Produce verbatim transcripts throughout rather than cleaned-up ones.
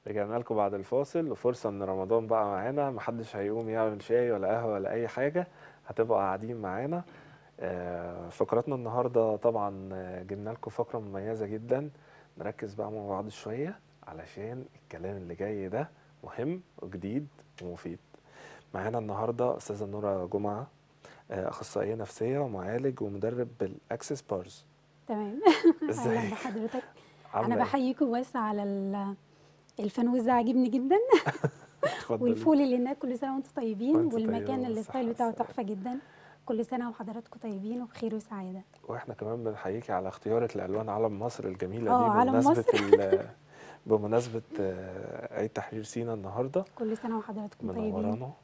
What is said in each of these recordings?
رجعنا لكم بعد الفاصل، وفرصة ان رمضان بقى معانا، محدش هيقوم يعمل شاي ولا قهوة ولا اي حاجة، هتبقوا قاعدين معانا. آه، فقراتنا النهاردة طبعا آه، جبنا لكم فقرة مميزة جدا. نركز بقى مع بعض شوية علشان الكلام اللي جاي ده مهم وجديد ومفيد. معانا النهاردة أستاذة نورة جمعة، آه، أخصائية نفسية ومعالج ومدرب بالأكسس بارز. تمام. اهلا ازيك؟ بحضرتك. انا عاملة ايه؟ بحييكم بس على ال- الفانوس ده عاجبني جدا. اتفضلي. والفول اللي هناك كل سنه وانتم طيبين، وانت طيبة والمكان بالصحة الستايل بتاعه والسلامة. تحفه جدا. كل سنه وحضراتكم طيبين وبخير وسعاده. واحنا كمان بنحييكي على اختيارك لألوان علم مصر الجميلة دي اه، علم بمناسبة مصر. ال بمناسبة آه، عيد تحرير سيناء النهاردة. كل سنه وحضراتكم طيبين. منورانا.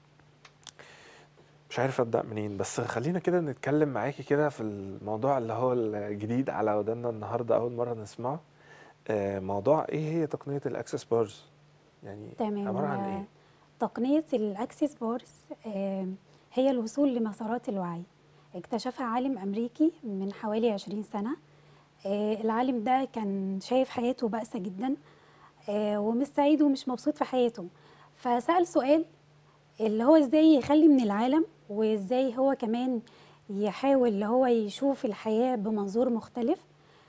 مش عارف أبدأ منين، بس خلينا كده نتكلم معاكي كده في الموضوع اللي هو الجديد على ودنا النهاردة، أول مرة نسمعه. آه، موضوع إيه هي تقنية الأكسس بارز؟ يعني عبارة تمام. عن آه، إيه؟ تقنيه الاكسس بارز آه، هي الوصول لمسارات الوعي. اكتشفها عالم امريكي من حوالي عشرين سنه. آه، العالم ده كان شايف حياته بائسه جدا، آه، ومش سعيد ومش مبسوط في حياته. فسأل سؤال اللي هو ازاي يخلي من العالم، وازاي هو كمان يحاول اللي هو يشوف الحياة بمنظور مختلف.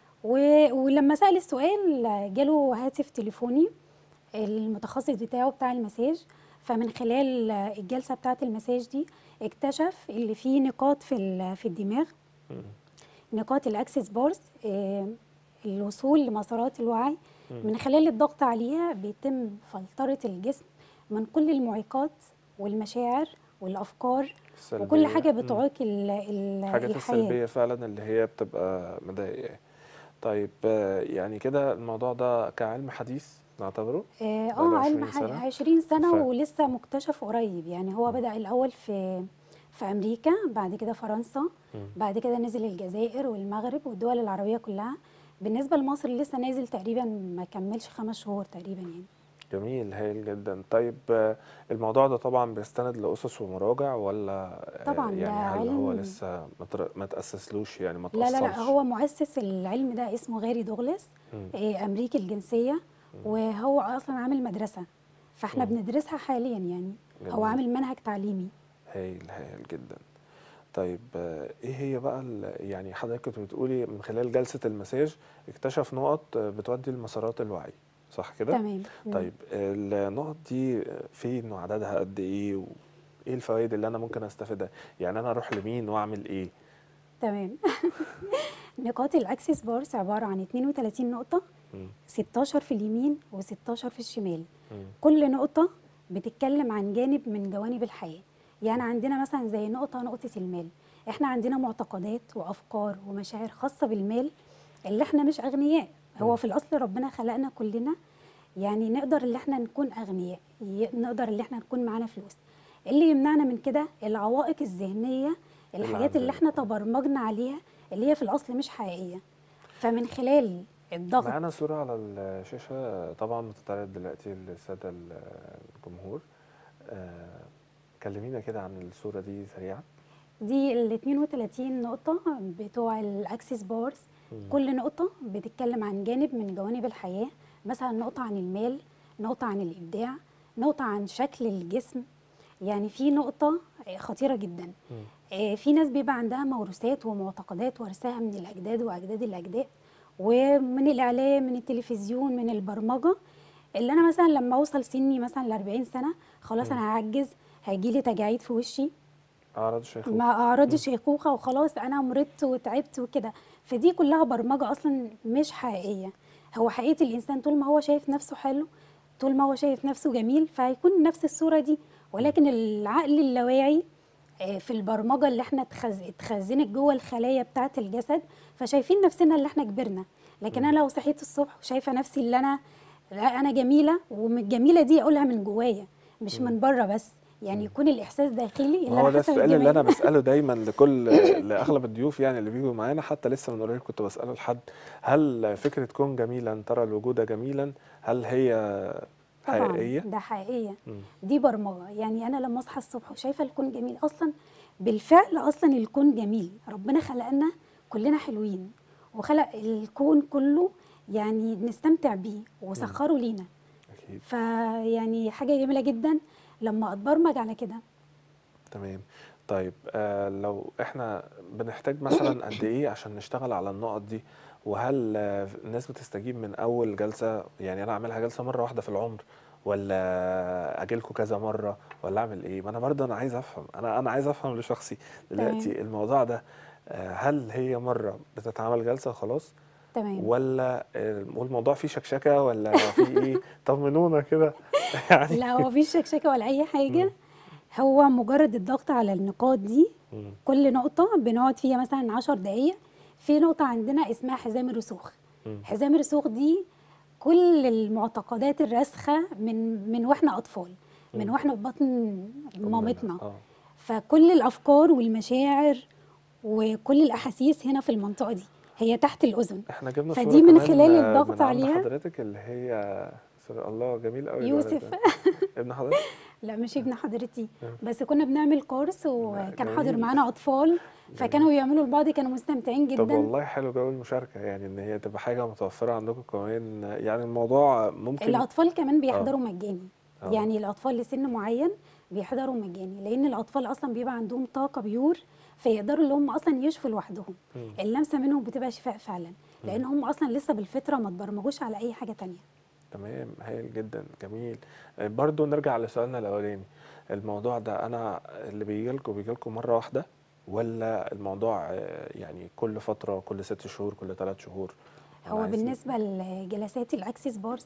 و- ولما سأل السؤال جاله هاتف تليفوني المتخصص بتاعه بتاع المساج. فمن خلال الجلسة بتاعة المساج دي اكتشف اللي فيه نقاط في ال- في الدماغ، مم. نقاط الاكسس بارز، آه، الوصول لمسارات الوعي. مم. من خلال الضغط عليها بيتم فلترة الجسم من كل المعيقات والمشاعر والافكار وكل السلبية. حاجه مم. بتعيق ال- ال- الحاجات الحياه. السلبية فعلا اللي هي بتبقى مضايقة. طيب آه، يعني كده الموضوع ده كعلم حديث نعتبره اه، بقاله آه، علم عشرين ح- سنة. عشرين سنه ف ولسه مكتشف قريب. يعني هو مم. بدأ الاول في في امريكا، بعد كده فرنسا، مم. بعد كده نزل الجزائر والمغرب والدول العربيه كلها. بالنسبه لمصر لسه نازل تقريبا ما كملش خمس شهور تقريبا يعني. جميل، هايل جدا. طيب آه، الموضوع ده طبعا بيستند لأسس ومراجع، ولا آه، طبعا ده يعني هل هو علم. لسه ما تر- ما تأسسلوش، يعني ما لا لا لا، تأصلش؟ هو مؤسس العلم ده اسمه غاري دوغلاس، مم. إيه، أمريكي الجنسية. مم. وهو أصلا عامل مدرسة، فاحنا مم. بندرسها حاليا يعني. هو جميل، عامل منهج تعليمي. هايل هايل جدا. طيب آه، ايه هي بقى ال- يعني حضرتك كنت بتقولي من خلال جلسة المساج اكتشف نقط آه، بتودي لمسارات الوعي، صح كده؟ تمام. مم. طيب النقط دي آه، فين وعددها قد ايه؟ وايه الفوائد اللي انا ممكن استفيدها؟ يعني انا اروح لمين واعمل ايه؟ تمام. نقاط الأكسس بارز عبارة عن اثنين وثلاثين نقطة، مم. ستاشر في اليمين و16 في الشمال. مم. كل نقطة بتتكلم عن جانب من جوانب الحياة. يعني عندنا مثلا زي نقطة نقطة المال. احنا عندنا معتقدات وأفكار ومشاعر خاصة بالمال، اللي احنا مش أغنياء. مم. هو في الأصل ربنا خلقنا كلنا يعني نقدر اللي احنا نكون أغنياء، ي- نقدر اللي احنا نكون معانا فلوس. اللي يمنعنا من كده العوائق الذهنية، اللي الحاجات اللي عندنا. احنا تبرمجنا عليها، اللي هي في الأصل مش حقيقية. فمن خلال الضغط. معانا صورة على الشاشة طبعا بتتعرض دلوقتي للسادة الجمهور. آه، كلمينا كده عن الصورة دي سريعا. دي ال اثنين وثلاثين نقطة بتوع الأكسس بارز. مم. كل نقطة بتتكلم عن جانب من جوانب الحياة. مثلا نقطة عن المال، نقطة عن الإبداع، نقطة عن شكل الجسم. يعني في نقطة خطيرة جدا. مم. آه، في ناس بيبقى عندها موروثات ومعتقدات ورثاها من الأجداد وأجداد الأجداد، ومن الإعلام، من التلفزيون، من البرمجة. اللي أنا مثلا لما أوصل سني مثلا ل أربعين سنة خلاص مم. أنا هعجز، هيجيلي تجاعيد في وشي، أعراض الشيخوخة. ما اعراض مم. شيخوخه وخلاص انا مرضت وتعبت وكده. فدي كلها برمجه اصلا مش حقيقيه. هو حقيقه الانسان طول ما هو شايف نفسه حلو، طول ما هو شايف نفسه جميل، فهيكون نفس الصوره دي. مم. ولكن العقل اللاواعي آه، في البرمجه اللي احنا اتخز- اتخزنت جوه الخلايا بتاعه الجسد، فشايفين نفسنا اللي احنا كبرنا. لكن مم. انا لو صحيت الصبح وشايفه نفسي اللي انا، لا انا جميله، ومن الجميله دي اقولها من جوايا مش مم. من بره بس. يعني مم. يكون الاحساس داخلي ما اللي انا هو ده حاسه السؤال اللي انا بالجمال. بساله دايما لكل لاغلب الضيوف يعني اللي بيجوا معانا، حتى لسه من قريب كنت بساله لحد: هل فكره كون جميلا ترى الوجود جميلا، هل هي طبعا حقيقيه؟ ده حقيقية. مم. دي برمجة. يعني أنا لما أصحى الصبح وشايفة الكون جميل أصلا، بالفعل أصلا الكون جميل. ربنا خلقنا كلنا حلوين، وخلق الكون كله يعني نستمتع بيه مم. وسخره لينا. اكيد. فيعني حاجه جميله جدا لما اتبرمج على كده. تمام. طيب آه لو احنا بنحتاج مثلا قد ايه عشان نشتغل على النقط دي؟ وهل آه الناس بتستجيب من اول جلسة؟ يعني انا اعملها جلسة مرة واحدة في العمر، ولا اجيلكوا كذا مرة، ولا اعمل ايه؟ ما انا برضه انا عايز افهم، انا انا عايز افهم لشخصي تمام. دلوقتي الموضوع ده. آه هل هي مرة بتتعمل جلسة خلاص، تمام. ولا آه والموضوع فيه شكشكة، ولا فيه ايه؟ طمنونا كده يعني. لا، هو مفيش شكشكه ولا اي مم. حاجه. هو مجرد الضغط على النقاط دي، مم. كل نقطة بنقعد فيها مثلا عشر دقايق. في نقطة عندنا اسمها حزام الرسوخ. مم. حزام الرسوخ دي كل المعتقدات الراسخة من من واحنا أطفال، من مم. واحنا في بطن أمنا مامتنا. اه. فكل الأفكار والمشاعر وكل الأحاسيس هنا في المنطقة دي، هي تحت الأذن. احنا جبنا صورة فدي من كمان خلال آه، الضغط من عند عليها. حضرتك اللي هي سوري، الله جميل قوي الولد يوسف. ده. ابن حضرتك؟ لا، مش ابن حضرتي، آه. بس كنا بنعمل كورس لا وكان حاضر جميل. معانا أطفال، جميل. فكانوا بيعملوا لبعض، كانوا مستمتعين طب جدا. والله حلو جو المشاركة، يعني ان هي تبقى حاجة متوفرة عندكم كمان، يعني الموضوع ممكن. الأطفال كمان اه. بيحضروا مجاني. اه. يعني الأطفال لسن معين بيحضروا مجاني، لأن الأطفال أصلا بيبقى عندهم طاقة بيور، فيقدروا اللي هم أصلا يشفوا لوحدهم. مم. اللمسة منهم بتبقى شفاء فعلا، مم. لأن هم أصلا لسه بالفطرة ما اتبرمجوش على أي حاجة تانية. تمام، هايل جدا، جميل. آه، برضو نرجع لسؤالنا الاولاني. الموضوع ده انا اللي بيجيلكوا بيجيلكوا مرة واحدة، ولا الموضوع آه، يعني كل فترة، كل ست شهور، كل ثلاث شهور؟ انا هو عايز. بالنسبة لجلسات الأكسس بارس،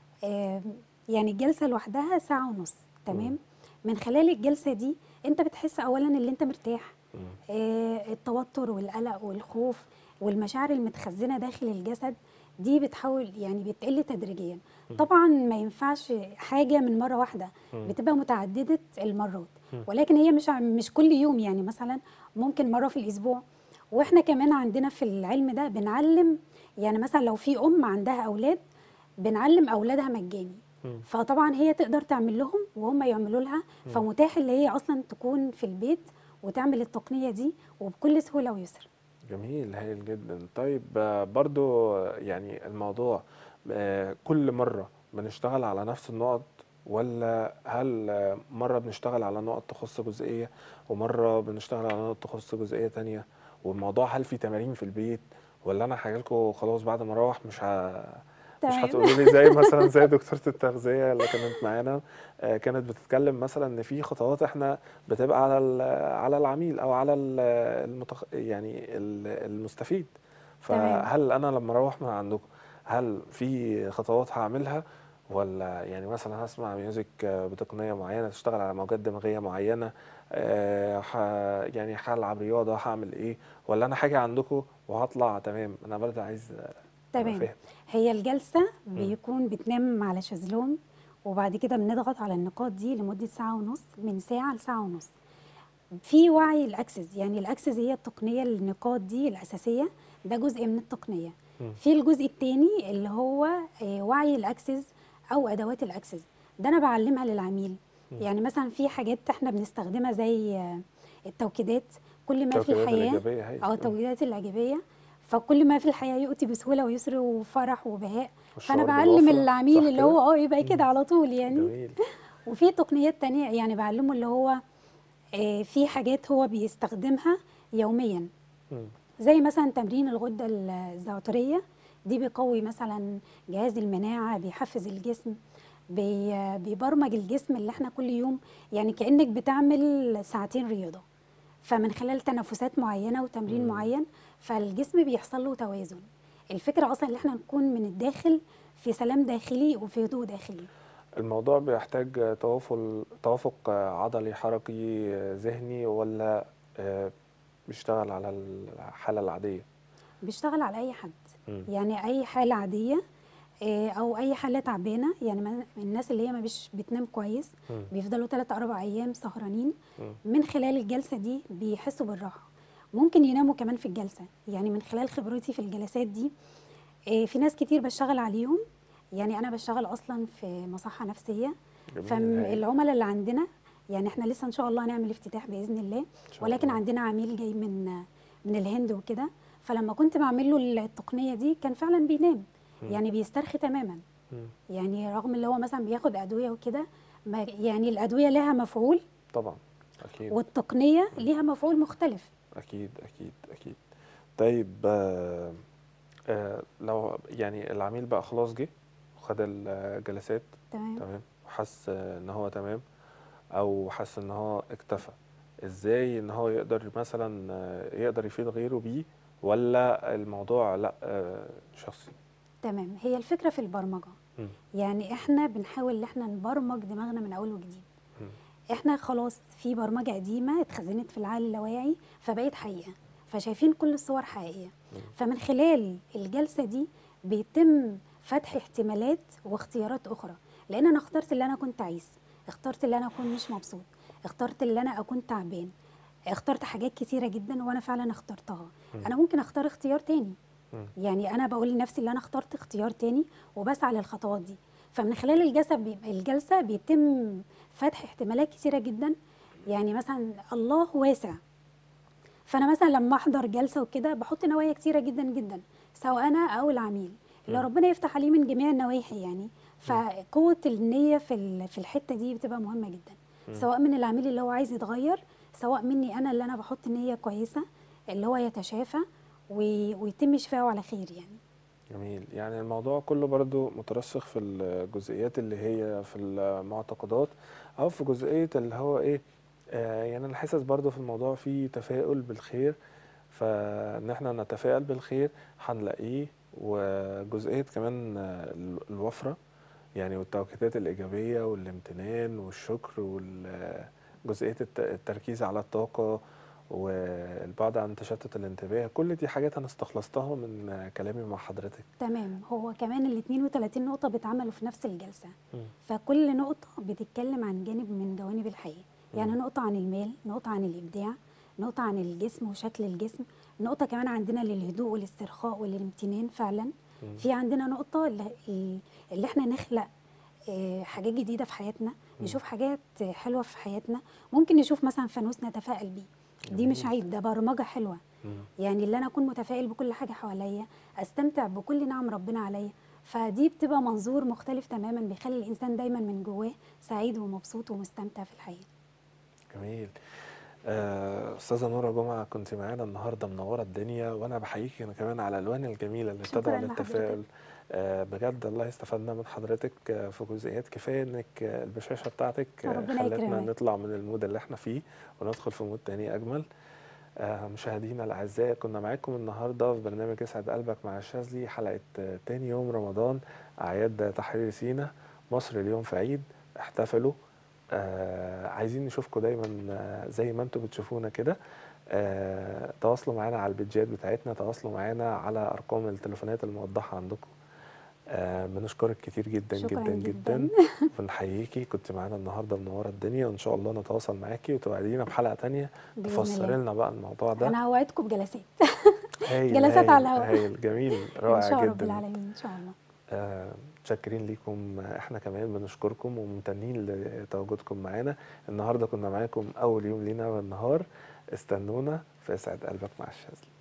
آه، يعني الجلسة لوحدها ساعة ونص. مم. تمام. من خلال الجلسة دي انت بتحس اولا ان انت مرتاح. مم. آه، التوتر والقلق والخوف والمشاعر المتخزنة داخل الجسد دي بتحاول يعني بتقل تدريجيا. مم. طبعا ما ينفعش حاجة من مرة واحدة، مم. بتبقى متعددة المرات. مم. ولكن هي مش ع- مش كل يوم، يعني مثلا ممكن مرة في الأسبوع. واحنا كمان عندنا في العلم ده بنعلم، يعني مثلا لو في أم عندها أولاد بنعلم أولادها مجاني. مم. فطبعا هي تقدر تعمل لهم وهم يعملوا لها، مم. فمتاح اللي هي اصلا تكون في البيت وتعمل التقنيه دي وبكل سهوله ويسر. جميل، هايل جدا. طيب آه، برضو آه، يعني الموضوع آه، كل مرة بنشتغل على نفس النقط، ولا هل آه، مرة بنشتغل على نقط تخص جزئية، ومرة بنشتغل على نقط تخص جزئية تانية؟ والموضوع هل في تمارين في البيت، ولا انا هاجيلكوا خلاص بعد ما اروح مش ه... مش تمام. هتقولوا لي زي مثلا زي دكتورة التغذية اللي كانت معانا، آه، كانت بتتكلم مثلا ان في خطوات احنا بتبقى على ال- على العميل او على ال- المتخ... يعني ال- المستفيد. تمام. فهل انا لما اروح من عندكم، هل في خطوات هعملها، ولا يعني مثلا هسمع ميوزك آه، بتقنية معينة تشتغل على موجات دماغية معينة، آه، ح... يعني هلعب رياضة، هعمل ايه؟ ولا انا حاجة عندكم وهطلع تمام؟ انا برضه عايز ابقى تمام. فاهم. هي الجلسه مم. بيكون بتنام على شезлونج، وبعد كده بنضغط على النقاط دي لمده ساعه ونص، من ساعه لساعه ونص. في وعي الاكسس، يعني الاكسس هي التقنيه، النقاط دي الاساسيه، ده جزء من التقنيه. مم. في الجزء الثاني اللي هو آه، وعي الاكسس او ادوات الاكسس، ده انا بعلمها للعميل. مم. يعني مثلا في حاجات احنا بنستخدمها زي آه، التوكيدات. كل ما في التوكيدات الحياه، الإيجابية هي. او مم. التوكيدات الايجابيه، فكل ما في الحياه يؤتي بسهوله ويسر وفرح وبهاء. فانا والشعور بعلم بالوفرة، العميل صح اللي كده؟ هو اه يبقى مم. كده على طول يعني. جميل. وفي تقنيات تانية يعني بعلمه اللي هو آه، في حاجات هو بيستخدمها يوميا، مم. زي مثلا تمرين الغدة الزعترية. دي بيقوي مثلا جهاز المناعة، بيحفز الجسم، بي- بيبرمج الجسم اللي احنا كل يوم، يعني كأنك بتعمل ساعتين رياضة، فمن خلال تنفسات معينة وتمرين مم. معين فالجسم بيحصل له توازن. الفكرة أصلا ان احنا نكون من الداخل في سلام داخلي وفي هدوء داخلي. الموضوع بيحتاج توافق توافق عضلي حركي ذهني، ولا آه، بيشتغل على الحالة العادية؟ بيشتغل على أي حد، مم. يعني أي حالة عادية، آه، او اي حاله تعبانه، يعني من الناس اللي هي ما مش بتنام كويس، مم. بيفضلوا ثلاثة أربع ايام سهرانين. مم. من خلال الجلسه دي بيحسوا بالراحه، ممكن يناموا كمان في الجلسه. يعني من خلال خبرتي في الجلسات دي، آه، في ناس كتير بشتغل عليهم. يعني انا بشتغل اصلا في مصحه نفسيه، جميل، هايل. فالعملاء اللي عندنا، يعني احنا لسه ان شاء الله هنعمل افتتاح باذن الله، إن شاء ولكن الله. عندنا عميل جاي من من الهند وكده. فلما كنت بعمل له التقنيه دي كان فعلا بينام، مم. يعني بيسترخي تماما. مم. يعني رغم اللي هو مثلا بياخد ادويه وكده، ما- يعني الادويه لها مفعول طبعا. اكيد. والتقنيه مم. ليها مفعول مختلف. اكيد اكيد اكيد. طيب آه آه لو يعني العميل بقى خلاص جه وخد الجلسات، تمام. تمام، وحس آه، ان هو تمام، او حس ان هو اكتفى، ازاي ان هو يقدر مثلا آه، يقدر يفيد غيره بيه، ولا الموضوع لا آه، شخصي؟ تمام، هي الفكره في البرمجه. مم. يعني احنا بنحاول ان احنا نبرمج دماغنا من اول وجديد. مم. احنا خلاص في برمجه قديمه اتخزنت في العقل اللاواعي فبقت حقيقه، فشايفين كل الصور حقيقيه. مم. فمن خلال الجلسه دي بيتم فتح احتمالات واختيارات اخرى، لان انا اخترت اللي انا كنت عايز، اخترت اللي انا اكون مش مبسوط، اخترت اللي انا اكون تعبان، اخترت حاجات كتيره جدا وانا فعلا اخترتها. مم. انا ممكن اختار اختيار تاني، مم. يعني انا بقول لنفسي اللي انا اخترت اختيار تاني وبسعى للخطوات دي. فمن خلال الجلسه بي... الجلسه بيتم فتح احتمالات كثيره جدا. يعني مثلا الله واسع، فانا مثلا لما احضر جلسه وكده بحط نوايا كثيره جدا جدا، سواء انا او العميل، اللي مم. ربنا يفتح عليه من جميع النواحي يعني. مم. فقوه النية في ال- في الحته دي بتبقى مهمه جدا، مم. سواء من العميل اللي هو عايز يتغير، سواء مني انا اللي انا بحط نية كويسه اللي هو يتشافى وي- ويتم شفاعه على خير يعني. جميل. يعني الموضوع كله برضو مترسخ في الجزئيات اللي هي في المعتقدات، او في جزئية اللي هو ايه، آه يعني انا حاسس برضو في الموضوع فيه تفاؤل بالخير، فان احنا نتفائل بالخير هنلاقيه. وجزئية كمان آه، ال- الوفرة، يعني والتوقيتات الإيجابية والامتنان والشكر وجزئية التركيز على الطاقة والبعد عن تشتت الانتباه، كل دي حاجات أنا استخلصتها من كلامي مع حضرتك. تمام، هو كمان ال اثنين وثلاثين نقطة بيتعملوا في نفس الجلسة، مم. فكل نقطة بتتكلم عن جانب من جوانب الحياة. يعني مم. نقطة عن المال، نقطة عن الإبداع، نقطة عن الجسم وشكل الجسم، نقطة كمان عندنا للهدوء والاسترخاء والامتنان فعلا. مم. في عندنا نقطة اللي, اللي احنا نخلق آه، حاجات جديدة في حياتنا، مم. نشوف حاجات حلوة في حياتنا. ممكن نشوف مثلا فانوس نتفائل بيه، دي مش جميل. عيب، ده برمجة حلوة. مم. يعني اللي انا اكون متفائل بكل حاجه حواليا، استمتع بكل نعم ربنا عليا، فدي بتبقى منظور مختلف تماما بيخلي الانسان دايما من جواه سعيد ومبسوط ومستمتع في الحياه. جميل. آه، أستاذة نورة جمعة، كنت معانا النهاردة منورة الدنيا، وأنا بحييكي أنا كمان على الألوان الجميلة اللي تدعو شكرا لحضرتك. للتفاؤل. آه، بجد الله استفدنا من حضرتك آه، في جزئيات كفاية، إنك آه، البشاشة بتاعتك آه، ربنا خلتنا يكرمك. نطلع من المود اللي احنا فيه وندخل في مود تاني أجمل. آه، مشاهدينا الأعزاء، كنا معاكم النهاردة في برنامج اسعد قلبك مع الشاذلي، حلقة آه، تاني يوم رمضان، أعياد تحرير سيناء. مصر اليوم في عيد، احتفلوا. آه عايزين نشوفكم دايما آه زي ما انتم بتشوفونا كده. آه تواصلوا معانا على البيدجات بتاعتنا، تواصلوا معانا على أرقام التليفونات الموضحة عندكم. آه بنشكرك كتير جدا شكرا جدا جدا. جدا، بنحييكي، كنت معانا النهارده منوره الدنيا، وان شاء الله نتواصل معاكي وتوعدينا بحلقه تانية باذن تفسري الله، لنا بقى الموضوع ده. انا هوعدكم بجلسات. هايل جلسات على هايل الهواء. هايل، جميل، ان رائع شاء رب جدا. العالمين ان شاء الله. آه، متشكرين ليكم، احنا كمان بنشكركم وممتنين لتواجدكم معانا. النهارده كنا معاكم اول يوم لينا بالنهار، استنونا في اسعد قلبك مع الشاذلي.